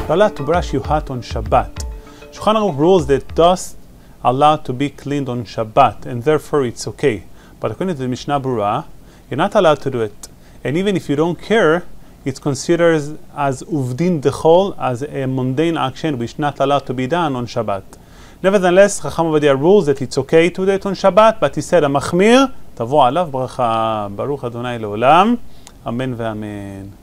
You're allowed to brush your hat on Shabbat. Shulchan Aruch rules that dust allowed to be cleaned on Shabbat, and therefore it's okay. But according to the Mishnah Berurah, you're not allowed to do it. And even if you don't care, it's considered as uvdin dechol, as a mundane action which is not allowed to be done on Shabbat. Nevertheless, Chacham Ovadia rules that it's okay to do it on Shabbat, but he said, המחמיר, תבוא עליו ברכה, ברוך אדוני לעולם, אמן ואמן.